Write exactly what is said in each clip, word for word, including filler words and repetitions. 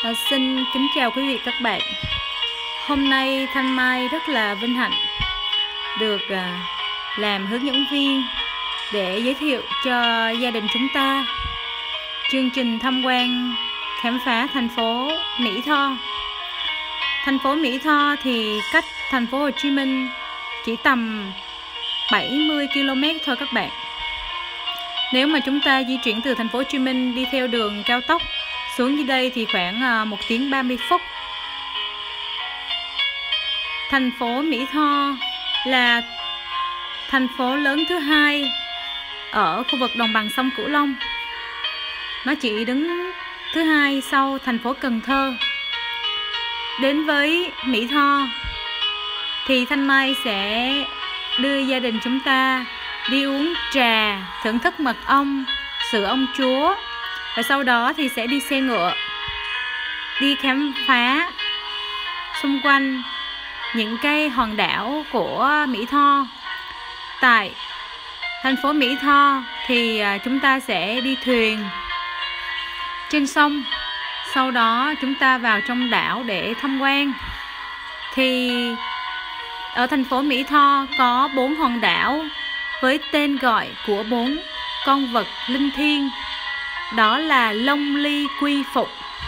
À, xin kính chào quý vị các bạn. Hôm nay Thanh Mai rất là vinh hạnh được à, làm hướng dẫn viên để giới thiệu cho gia đình chúng ta chương trình tham quan khám phá thành phố Mỹ Tho. Thành phố Mỹ Tho thì cách thành phố Hồ Chí Minh chỉ tầm bảy mươi ki lô mét thôi các bạn. Nếu mà chúng ta di chuyển từ thành phố Hồ Chí Minh đi theo đường cao tốc xuống dưới đây thì khoảng một tiếng ba mươi phút. Thành phố Mỹ Tho là thành phố lớn thứ hai ở khu vực đồng bằng sông Cửu Long. Nó chỉ đứng thứ hai sau thành phố Cần Thơ. Đến với Mỹ Tho thì Thanh Mai sẽ đưa gia đình chúng ta đi uống trà, thưởng thức mật ong, sữa ong chúa. Và sau đó thì sẽ đi xe ngựa, đi khám phá xung quanh những cái hòn đảo của Mỹ Tho. Tại thành phố Mỹ Tho thì chúng ta sẽ đi thuyền trên sông. Sau đó chúng ta vào trong đảo để tham quan. Thì ở thành phố Mỹ Tho có bốn hòn đảo với tên gọi của bốn con vật linh thiêng. Đó là Long Ly, Quy Phục.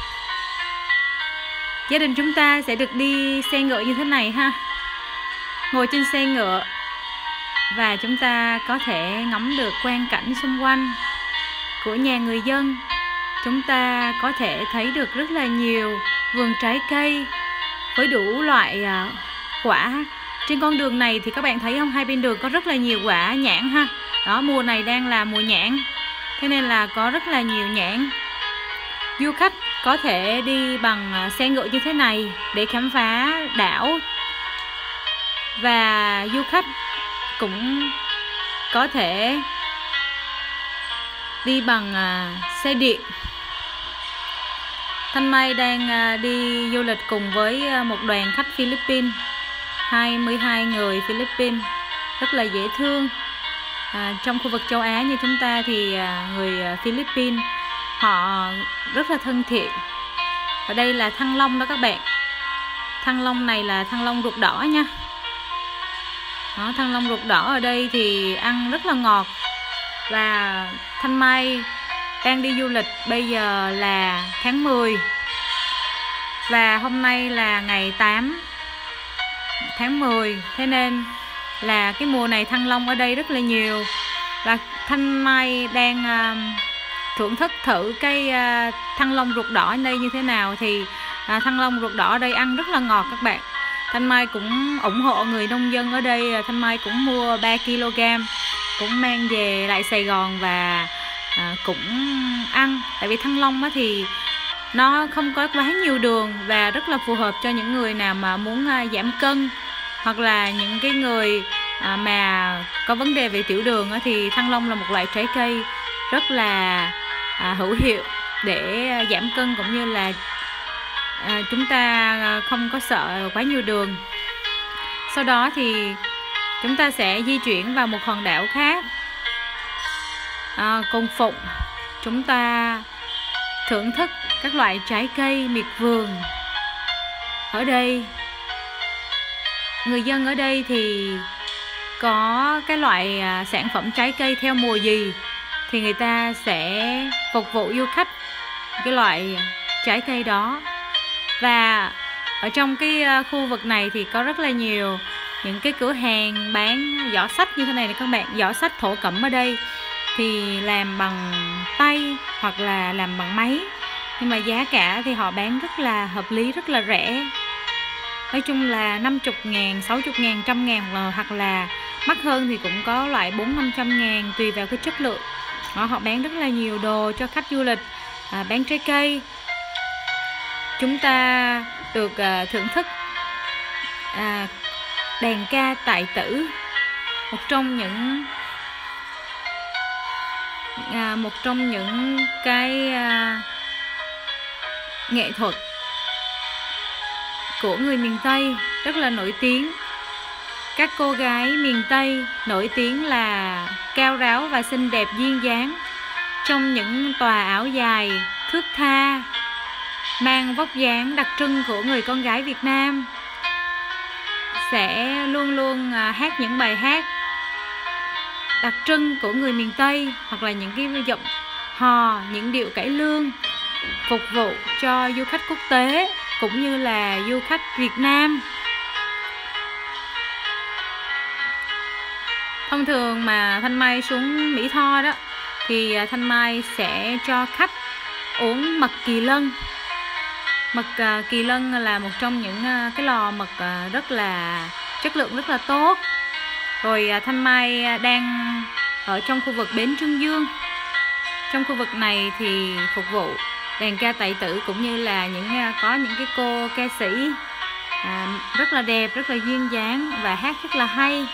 Gia đình chúng ta sẽ được đi xe ngựa như thế này ha. Ngồi trên xe ngựa và chúng ta có thể ngắm được quang cảnh xung quanh của nhà người dân. Chúng ta có thể thấy được rất là nhiều vườn trái cây với đủ loại quả. Trên con đường này thì các bạn thấy không, hai bên đường có rất là nhiều quả nhãn ha. Đó, mùa này đang là mùa nhãn, thế nên là có rất là nhiều nhãn. Du khách có thể đi bằng xe ngựa như thế này để khám phá đảo. Và du khách cũng có thể đi bằng xe điện. Thanh Mai đang đi du lịch cùng với một đoàn khách Philippines, hai mươi hai người Philippines, rất là dễ thương. À, trong khu vực châu Á như chúng ta thì à, người Philippines họ rất là thân thiện. Và đây là thăng long đó các bạn. Thăng long này là thăng long ruột đỏ nha. Đó, thăng long ruột đỏ ở đây thì ăn rất là ngọt. Và Thanh Mai đang đi du lịch bây giờ là tháng mười. Và hôm nay là ngày tám tháng mười. Thế nên là cái mùa này thăng long ở đây rất là nhiều. Và Thanh Mai đang uh, thưởng thức thử cái uh, thăng long ruột đỏ ở đây như thế nào. Thì uh, thăng long ruột đỏ ở đây ăn rất là ngọt các bạn. Thanh Mai cũng ủng hộ người nông dân ở đây. Thanh Mai cũng mua ba ki lô gam, cũng mang về lại Sài Gòn và uh, cũng ăn. Tại vì thăng long thì nó không có quá nhiều đường và rất là phù hợp cho những người nào mà muốn uh, giảm cân, hoặc là những cái người à, mà có vấn đề về tiểu đường á, thì thăng long là một loại trái cây rất là à, hữu hiệu để à, giảm cân, cũng như là à, chúng ta không có sợ quá nhiều đường. Sau đó thì chúng ta sẽ di chuyển vào một hòn đảo khác, à, Cồn Phụng. Chúng ta thưởng thức các loại trái cây miệt vườn. Ở đây người dân ở đây thì có cái loại sản phẩm trái cây theo mùa gì thì người ta sẽ phục vụ du khách cái loại trái cây đó. Và ở trong cái khu vực này thì có rất là nhiều những cái cửa hàng bán giỏ sách như thế này này các bạn. Giỏ sách thổ cẩm ở đây thì làm bằng tay hoặc là làm bằng máy, nhưng mà giá cả thì họ bán rất là hợp lý, rất là rẻ. Nói chung là năm mươi ngàn, sáu mươi ngàn, trăm ngàn, hoặc là mắc hơn thì cũng có loại bốn năm trăm ngàn tùy vào cái chất lượng. Đó, họ bán rất là nhiều đồ cho khách du lịch, à, bán trái cây. Chúng ta được à, thưởng thức à, đàn ca tài tử, một trong những à, một trong những cái à, nghệ thuật của người miền Tây rất là nổi tiếng. Các cô gái miền Tây nổi tiếng là cao ráo và xinh đẹp duyên dáng trong những tòa áo dài thướt tha, mang vóc dáng đặc trưng của người con gái Việt Nam, sẽ luôn luôn hát những bài hát đặc trưng của người miền Tây, hoặc là những cái giọng hò, những điệu cải lương, phục vụ cho du khách quốc tế cũng như là du khách Việt Nam. Thông thường mà Thanh Mai xuống Mỹ Tho đó thì Thanh Mai sẽ cho khách uống mật kỳ lân. Mật kỳ lân là một trong những cái lò mật rất là chất lượng rất là tốt. Rồi Thanh Mai đang ở trong khu vực bến Trương Dương. Trong khu vực này thì phục vụ đàn ca tài tử cũng như là những có những cái cô ca sĩ à, rất là đẹp, rất là duyên dáng và hát rất là hay.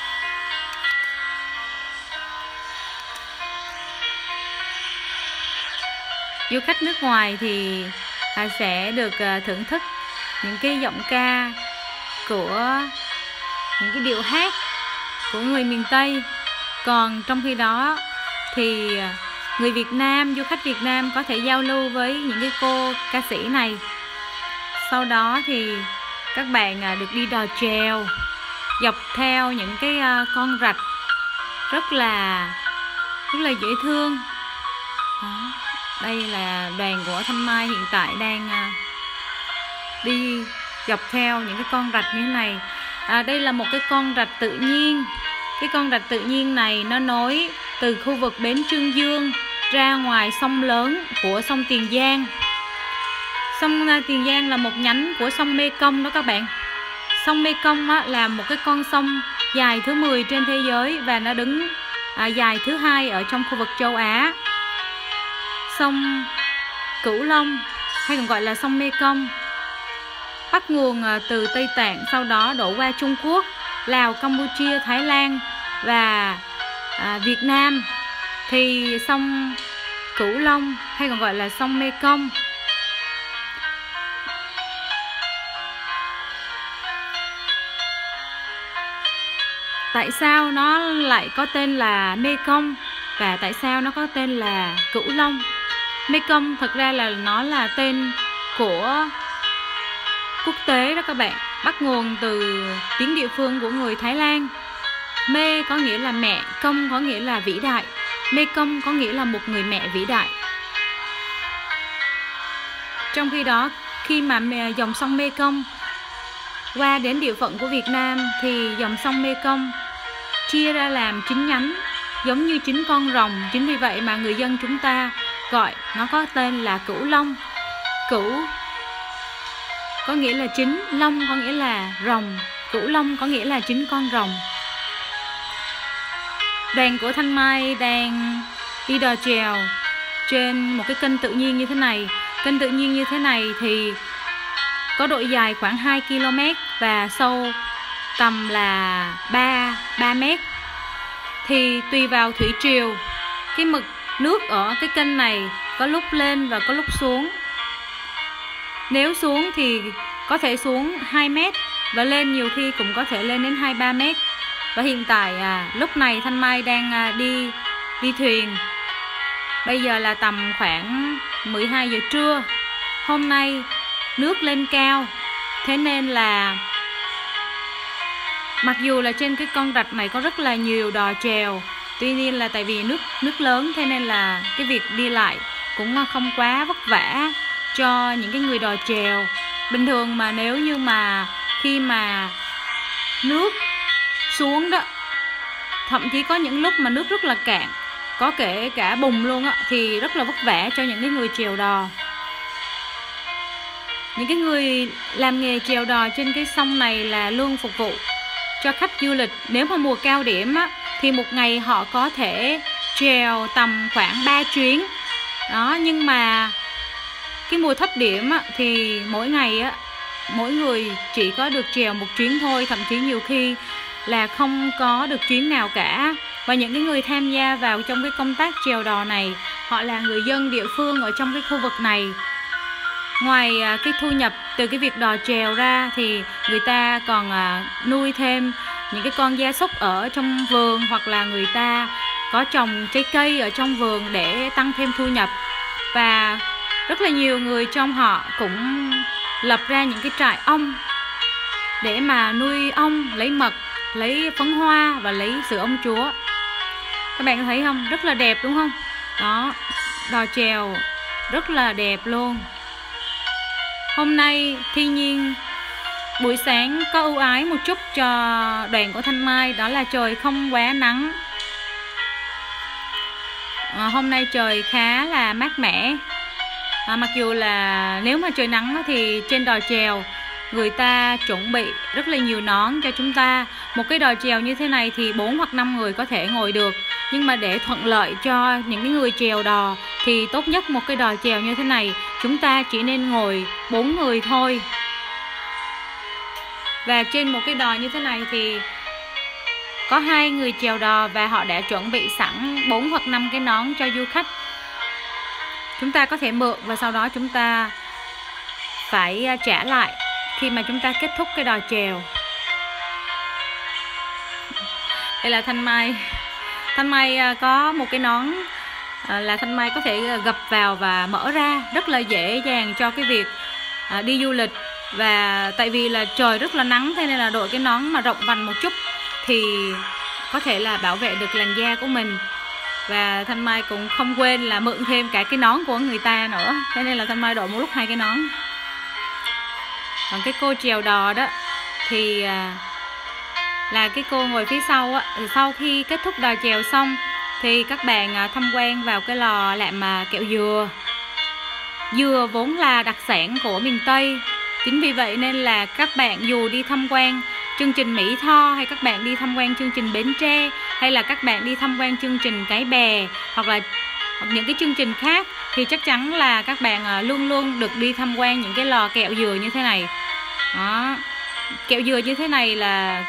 Du khách nước ngoài thì à, sẽ được à, thưởng thức những cái giọng ca của những cái điệu hát của người miền Tây. Còn trong khi đó thì người Việt Nam, du khách Việt Nam có thể giao lưu với những cái cô ca sĩ này. Sau đó thì các bạn được đi đò chèo dọc theo những cái con rạch rất là rất là dễ thương. Đó. Đây là đoàn của Thanh Mai hiện tại đang đi dọc theo những cái con rạch như thế này. À, đây là một cái con rạch tự nhiên. Cái con rạch tự nhiên này nó nối từ khu vực bến Trương Dương ra ngoài sông lớn của sông Tiền Giang. Sông Tiền Giang là một nhánh của sông Mekong đó các bạn. Sông Mekong á, là một cái con sông dài thứ mười trên thế giới và nó đứng à, dài thứ hai ở trong khu vực châu Á. Sông Cửu Long hay còn gọi là sông Mekong bắt nguồn từ Tây Tạng, sau đó đổ qua Trung Quốc, Lào, Campuchia, Thái Lan và à, Việt Nam. Thì sông Cửu Long hay còn gọi là sông Mekong tại sao nó lại có tên là Mekong và tại sao nó có tên là Cửu Long? Mekong thật ra là nó là tên của quốc tế đó các bạn, bắt nguồn từ tiếng địa phương của người Thái Lan. Mê có nghĩa là mẹ, công có nghĩa là vĩ đại. Mekong có nghĩa là một người mẹ vĩ đại. Trong khi đó, khi mà dòng sông Mekong qua đến địa phận của Việt Nam thì dòng sông Mekong chia ra làm chín nhánh, giống như chín con rồng. Chính vì vậy mà người dân chúng ta gọi nó có tên là Cửu Long. Cửu có nghĩa là chín, long có nghĩa là rồng. Cửu Long có nghĩa là chín con rồng. Đoàn của Thanh Mai đang đi đò chèo trên một cái kênh tự nhiên như thế này. Kênh tự nhiên như thế này thì có độ dài khoảng hai ki lô mét và sâu tầm là ba mét. Thì tùy vào thủy triều, cái mực nước ở cái kênh này có lúc lên và có lúc xuống. Nếu xuống thì có thể xuống hai mét và lên nhiều khi cũng có thể lên đến hai ba mét. Và hiện tại à, lúc này Thanh Mai đang à, đi đi thuyền. Bây giờ là tầm khoảng mười hai giờ trưa. Hôm nay nước lên cao, thế nên là mặc dù là trên cái con rạch này có rất là nhiều đò chèo, tuy nhiên là tại vì nước nước lớn, thế nên là cái việc đi lại cũng không quá vất vả cho những cái người đò chèo. Bình thường mà nếu như mà khi mà nước xuống đó, thậm chí có những lúc mà nước rất là cạn, có kể cả bùn luôn á, thì rất là vất vả cho những cái người chèo đò. Những cái người làm nghề chèo đò trên cái sông này là luôn phục vụ cho khách du lịch. Nếu mà mùa cao điểm á, thì một ngày họ có thể chèo tầm khoảng ba chuyến đó. Nhưng mà cái mùa thấp điểm á, thì mỗi ngày á, mỗi người chỉ có được chèo một chuyến thôi, thậm chí nhiều khi là không có được chuyến nào cả. Và những cái người tham gia vào trong cái công tác chèo đò này, họ là người dân địa phương ở trong cái khu vực này. Ngoài cái thu nhập từ cái việc đò chèo ra thì người ta còn nuôi thêm những cái con gia súc ở trong vườn, hoặc là người ta có trồng trái cây ở trong vườn để tăng thêm thu nhập. Và rất là nhiều người trong họ cũng lập ra những cái trại ong để mà nuôi ong, lấy mật, lấy phấn hoa và lấy sữa ong chúa. Các bạn thấy không? Rất là đẹp đúng không? Đó, đò chèo rất là đẹp luôn. Hôm nay thiên nhiên buổi sáng có ưu ái một chút cho đoàn của Thanh Mai, đó là trời không quá nắng. À, hôm nay trời khá là mát mẻ. À, mặc dù là nếu mà trời nắng thì trên đò chèo người ta chuẩn bị rất là nhiều nón cho chúng ta. Một cái đò chèo như thế này thì bốn hoặc năm người có thể ngồi được. Nhưng mà để thuận lợi cho những cái người chèo đò thì tốt nhất một cái đò chèo như thế này chúng ta chỉ nên ngồi bốn người thôi. Và trên một cái đò như thế này thì có hai người chèo đò và họ đã chuẩn bị sẵn bốn hoặc năm cái nón cho du khách. Chúng ta có thể mượn và sau đó chúng ta phải trả lại khi mà chúng ta kết thúc cái đò chèo. Đây là Thanh Mai. Thanh Mai có một cái nón là Thanh Mai có thể gập vào và mở ra, rất là dễ dàng cho cái việc đi du lịch. Và tại vì là trời rất là nắng, thế nên là đội cái nón mà rộng vành một chút thì có thể là bảo vệ được làn da của mình. Và Thanh Mai cũng không quên là mượn thêm cả cái nón của người ta nữa, thế nên là Thanh Mai đội một lúc hai cái nón. Còn cái cô chèo đò đó thì là cái cô ngồi phía sau á. Sau khi kết thúc đò chèo xong thì các bạn tham quan vào cái lò làm kẹo dừa. Dừa vốn là đặc sản của miền Tây, chính vì vậy nên là các bạn dù đi tham quan chương trình Mỹ Tho, hay các bạn đi tham quan chương trình Bến Tre, hay là các bạn đi tham quan chương trình Cái Bè, hoặc là hoặc những cái chương trình khác, thì chắc chắn là các bạn luôn luôn được đi tham quan những cái lò kẹo dừa như thế này. Đó. Kẹo dừa như thế này là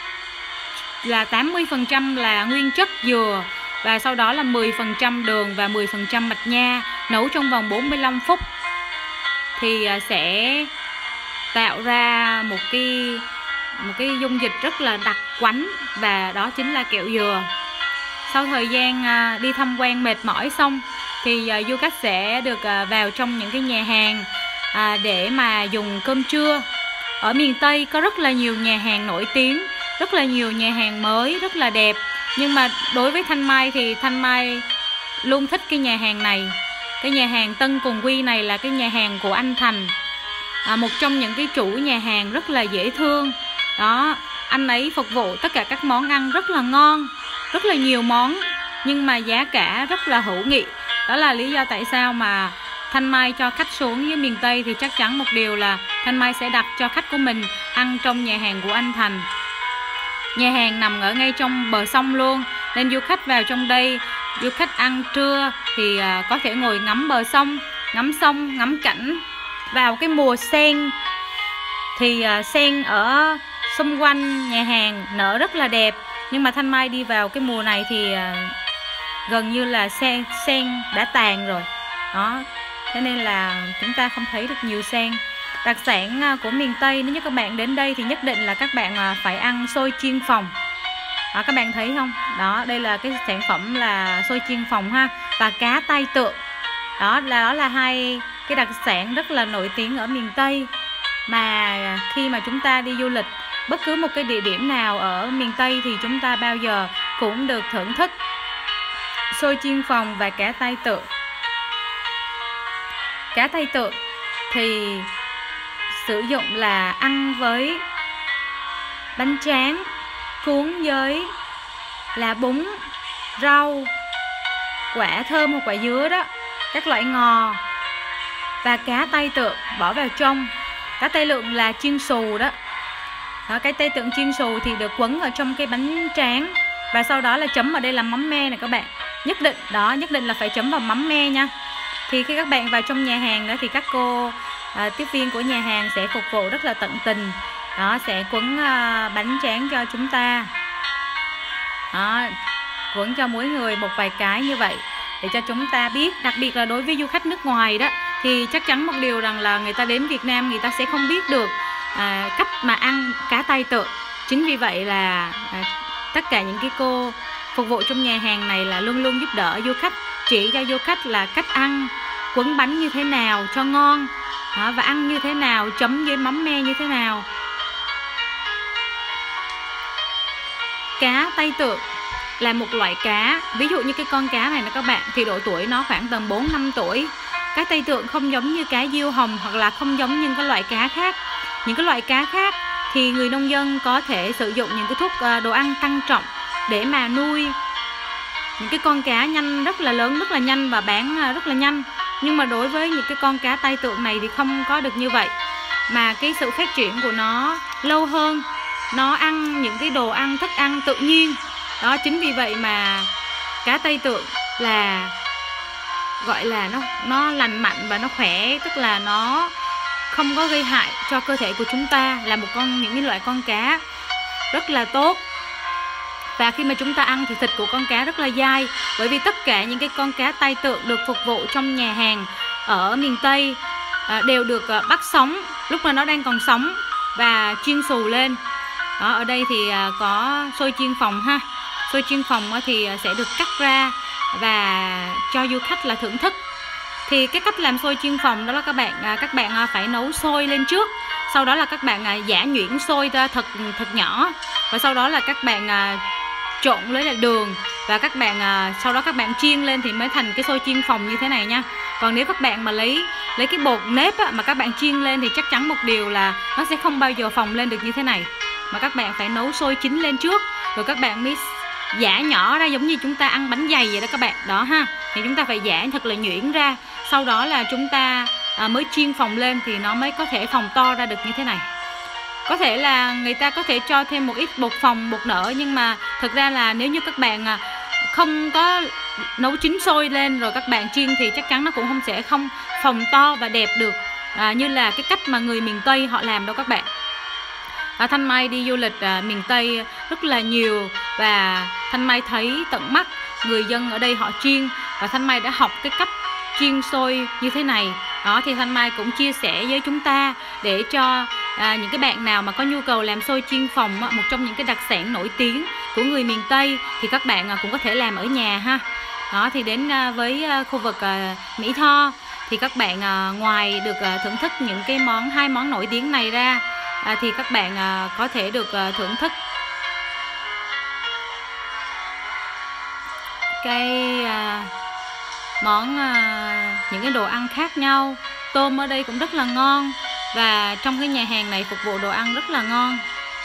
là tám mươi phần trăm là nguyên chất dừa, và sau đó là mười phần trăm đường và mười phần trăm mạch nha, nấu trong vòng bốn mươi lăm phút thì sẽ tạo ra một cái một cái dung dịch rất là đặc quánh, và đó chính là kẹo dừa. Sau thời gian đi tham quan mệt mỏi xong thì du khách sẽ được vào trong những cái nhà hàng để mà dùng cơm trưa. Ở miền Tây có rất là nhiều nhà hàng nổi tiếng, rất là nhiều nhà hàng mới, rất là đẹp. Nhưng mà đối với Thanh Mai thì Thanh Mai luôn thích cái nhà hàng này. Cái nhà hàng Tân Cùng Quy này là cái nhà hàng của anh Thành, à, một trong những cái chủ nhà hàng rất là dễ thương. Đó, anh ấy phục vụ tất cả các món ăn rất là ngon, rất là nhiều món, nhưng mà giá cả rất là hữu nghị. Đó là lý do tại sao mà Thanh Mai cho khách xuống với miền Tây thì chắc chắn một điều là Thanh Mai sẽ đặt cho khách của mình ăn trong nhà hàng của anh Thành. Nhà hàng nằm ở ngay trong bờ sông luôn, nên du khách vào trong đây, du khách ăn trưa thì có thể ngồi ngắm bờ sông, ngắm sông, ngắm cảnh. Vào cái mùa sen thì sen ở xung quanh nhà hàng nở rất là đẹp, nhưng mà Thanh Mai đi vào cái mùa này thì gần như là sen sen đã tàn rồi. Đó, thế nên là chúng ta không thấy được nhiều sen. Đặc sản của miền Tây, nếu như các bạn đến đây thì nhất định là các bạn phải ăn xôi chiên phồng. Đó, các bạn thấy không? Đó, đây là cái sản phẩm là xôi chiên phồng ha, và cá tai tượng. Đó là đó là hai cái đặc sản rất là nổi tiếng ở miền Tây, mà khi mà chúng ta đi du lịch bất cứ một cái địa điểm nào ở miền Tây thì chúng ta bao giờ cũng được thưởng thức xôi chiên phồng và cá tai tượng. Cá tai tượng thì sử dụng là ăn với bánh tráng cuốn với lá bún, rau, quả thơm hoặc quả dứa đó, các loại ngò, và cá tai tượng bỏ vào trong. Cá tai tượng là chiên xù đó. Đó, cái tai tượng chiên xù thì được quấn ở trong cái bánh tráng, và sau đó là chấm vào đây là mắm me này các bạn. Nhất định đó, nhất định là phải chấm vào mắm me nha. Thì khi các bạn vào trong nhà hàng đó thì các cô à, tiếp viên của nhà hàng sẽ phục vụ rất là tận tình. Đó, sẽ quấn à, bánh tráng cho chúng ta. Đó, quấn cho mỗi người một vài cái như vậy để cho chúng ta biết. Đặc biệt là đối với du khách nước ngoài đó thì chắc chắn một điều rằng là người ta đến Việt Nam người ta sẽ không biết được à, cách mà ăn cá tai tượng. Chính vì vậy là à, tất cả những cái cô phục vụ trong nhà hàng này là luôn luôn giúp đỡ du khách, chỉ cho du khách là cách ăn, quấn bánh như thế nào cho ngon đó, và ăn như thế nào, chấm với mắm me như thế nào. Cá Tây Tượng là một loại cá, ví dụ như cái con cá này nè các bạn, thì độ tuổi nó khoảng tầm bốn năm tuổi. Cá Tây Tượng không giống như cá diêu hồng hoặc là không giống như các loại cá khác. Những cái loại cá khác thì người nông dân có thể sử dụng những cái thuốc đồ ăn tăng trọng để mà nuôi những cái con cá nhanh, rất là lớn, rất là nhanh và bán rất là nhanh. Nhưng mà đối với những cái con cá Tây Tượng này thì không có được như vậy, mà cái sự phát triển của nó lâu hơn. Nó ăn những cái đồ ăn, thức ăn tự nhiên. Đó, chính vì vậy mà cá Tây Tượng là gọi là nó nó lành mạnh và nó khỏe, tức là nó không có gây hại cho cơ thể của chúng ta, là một con những cái loại con cá rất là tốt. Và khi mà chúng ta ăn thì thịt của con cá rất là dai, bởi vì tất cả những cái con cá Tây Tượng được phục vụ trong nhà hàng ở miền Tây à, đều được à, bắt sống lúc mà nó đang còn sống và chiên xù lên. Đó, ở đây thì à, có xôi chiên phòng ha. Xôi chiên phòng thì sẽ được cắt ra và cho du khách là thưởng thức. Thì cái cách làm xôi chiên phòng đó là các bạn à, các bạn phải nấu xôi lên trước, sau đó là các bạn à, giã nhuyễn xôi ra thật thật nhỏ, và sau đó là các bạn à, trộn với lại đường, và các bạn à, sau đó các bạn chiên lên thì mới thành cái xôi chiên phòng như thế này nha. Còn nếu các bạn mà lấy lấy cái bột nếp á, mà các bạn chiên lên thì chắc chắn một điều là nó sẽ không bao giờ phồng lên được như thế này, mà các bạn phải nấu sôi chín lên trước rồi các bạn mới giã nhỏ ra, giống như chúng ta ăn bánh dày vậy đó các bạn. Đó ha, thì chúng ta phải giã thật là nhuyễn ra, sau đó là chúng ta à, mới chiên phồng lên thì nó mới có thể phồng to ra được như thế này. Có thể là người ta có thể cho thêm một ít bột phồng, bột nở, nhưng mà thực ra là nếu như các bạn à, không có nấu chín sôi lên rồi các bạn chiên thì chắc chắn nó cũng không sẽ không phồng to và đẹp được à, như là cái cách mà người miền Tây họ làm đâu các bạn. À, Thanh Mai đi du lịch à, miền Tây rất là nhiều, và Thanh Mai thấy tận mắt người dân ở đây họ chiên, và Thanh Mai đã học cái cách chiên xôi như thế này. Đó, thì Thanh Mai cũng chia sẻ với chúng ta để cho à, những cái bạn nào mà có nhu cầu làm xôi chiên phòng, một trong những cái đặc sản nổi tiếng của người miền Tây, thì các bạn à, cũng có thể làm ở nhà ha. Đó, thì đến à, với à, khu vực à, Mỹ Tho thì các bạn à, ngoài được à, thưởng thức những cái món hai món nổi tiếng này ra à, thì các bạn à, có thể được à, thưởng thức cái à, món à, những cái đồ ăn khác nhau. Tôm ở đây cũng rất là ngon, và trong cái nhà hàng này phục vụ đồ ăn rất là ngon.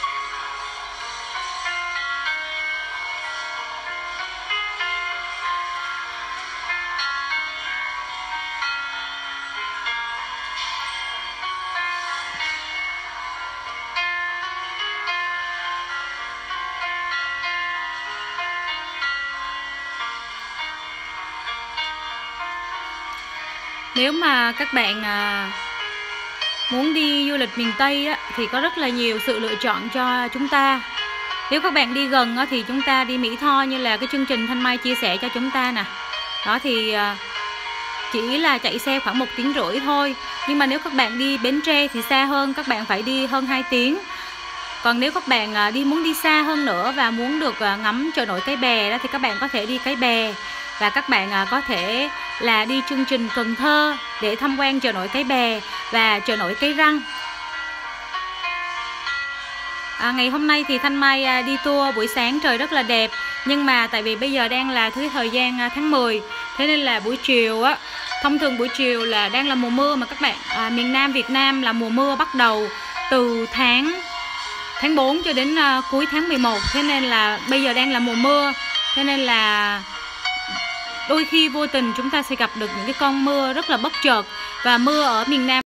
Nếu mà các bạn à, muốn đi du lịch miền Tây á, thì có rất là nhiều sự lựa chọn cho chúng ta. Nếu các bạn đi gần á, thì chúng ta đi Mỹ Tho như là cái chương trình Thanh Mai chia sẻ cho chúng ta nè. Đó thì à, chỉ là chạy xe khoảng một tiếng rưỡi thôi. Nhưng mà nếu các bạn đi Bến Tre thì xa hơn, các bạn phải đi hơn hai tiếng. Còn nếu các bạn à, đi muốn đi xa hơn nữa và muốn được à, ngắm chợ nổi Cái Bè đó, thì các bạn có thể đi Cái Bè. Và các bạn à, có thể là đi chương trình Cần Thơ để tham quan chợ nổi Cái Bè và chợ nổi Cái Răng. À, ngày hôm nay thì Thanh Mai à, đi tour buổi sáng trời rất là đẹp, nhưng mà tại vì bây giờ đang là thứ thời gian à, tháng mười, thế nên là buổi chiều á, thông thường buổi chiều là đang là mùa mưa mà các bạn. À, miền Nam Việt Nam là mùa mưa bắt đầu từ tháng tháng bốn cho đến à, cuối tháng mười một, thế nên là bây giờ đang là mùa mưa, thế nên là đôi khi vô tình chúng ta sẽ gặp được những cái con mưa rất là bất chợt. Và mưa ở miền Nam